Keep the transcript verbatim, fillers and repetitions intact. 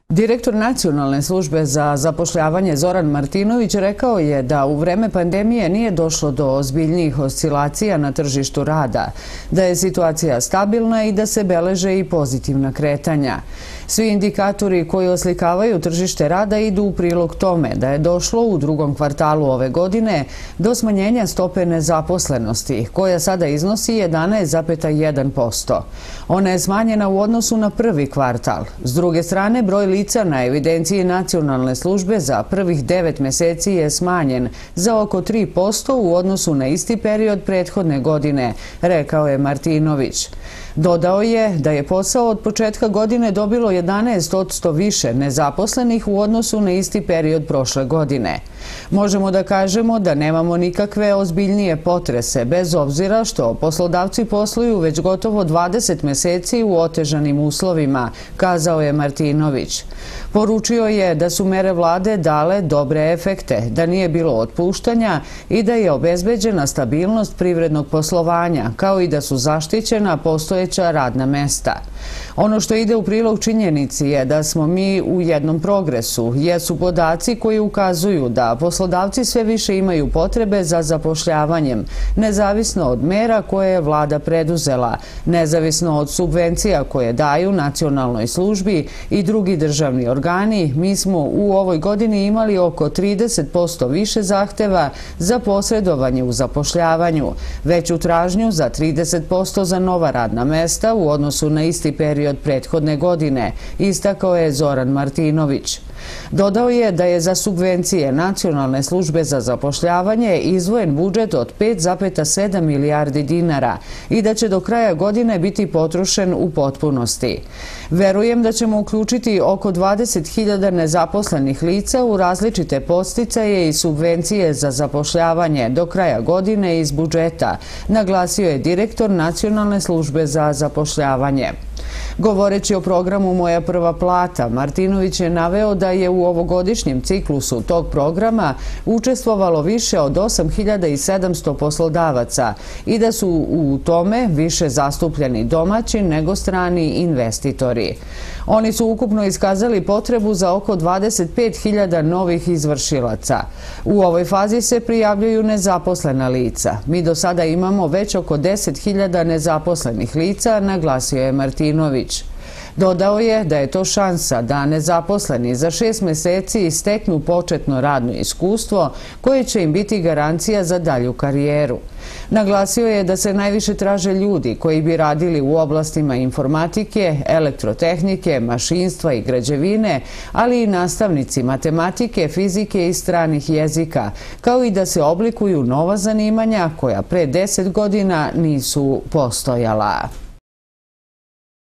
Direktor Nacionalne službe za zapošljavanje Zoran Martinović rekao je da u vreme pandemije nije došlo do ozbiljnijih oscilacija na tržištu rada, da je situacija stabilna i da se beleže i pozitivna kretanja. Svi indikatori koji oslikavaju tržište rada idu u prilog tome da je došlo u drugom kvartalu ove godine do smanjenja stope nezaposlenosti, koja sada iznosi jedanaest zarez jedan posto. Ona je smanjena u odnosu na prvi kvartal. S druge strane, broj lica na evidenciji Nacionalne službe za prvih devet meseci je smanjen za oko tri posto u odnosu na isti period prethodne godine, rekao je Martinović. Dodao je da je posao od početka godine dobilo jedanaest posto više nezaposlenih u odnosu na isti period prošle godine. Možemo da kažemo da nemamo nikakve ozbiljnije potrese, bez obzira što poslodavci posluju već gotovo dvadeset meseci u otežanim uslovima, kazao je Martinović. Poručio je da su mere vlade dale dobre efekte, da nije bilo otpuštanja i da je obezbeđena stabilnost privrednog poslovanja, kao i da su zaštićena postojeća radna mesta. Ono što ide u prilog činjenici je da smo mi u jednom progresu, jesu podaci koji ukazuju da poslodavci sve više imaju potrebe za zapošljavanjem, nezavisno od mera koje je vlada preduzela, nezavisno od subvencija koje daju Nacionalnoj službi i drugi državni organi. Mi smo u ovoj godini imali oko trideset posto više zahteva za posredovanje u zapošljavanju, veću tražnju za trideset posto za nova radna mesta u odnosu na isti period prethodne godine, istakao je Zoran Martinović. Dodao je da je za subvencije Nacionalne službe za zapošljavanje izdvojen budžet od pet zarez sedam milijardi dinara i da će do kraja godine biti potrošen u potpunosti. Verujem da ćemo uključiti oko dvadeset hiljada nezaposlenih lica u različite podsticaje i subvencije za zapošljavanje do kraja godine iz budžeta, naglasio je direktor Nacionalne službe za zapošljavanje. Govoreći o programu Moja prva plata, Martinović je naveo da je u ovogodišnjem ciklusu tog programa učestvovalo više od osam hiljada sedamsto poslodavaca i da su u tome više zastupljeni domaći nego strani investitori. Oni su ukupno iskazali potrebu za oko dvadeset pet hiljada novih izvršilaca. U ovoj fazi se prijavljuju nezaposlena lica. Mi do sada imamo već oko deset hiljada nezaposlenih lica, naglasio je Martinović. Dodao je da je to šansa da nezaposleni za šest meseci steknu početno radno iskustvo koje će im biti garancija za dalju karijeru. Naglasio je da se najviše traže ljudi koji bi radili u oblastima informatike, elektrotehnike, mašinstva i građevine, ali i nastavnici matematike, fizike i stranih jezika, kao i da se oblikuju nova zanimanja koja pre deset godina nisu postojala.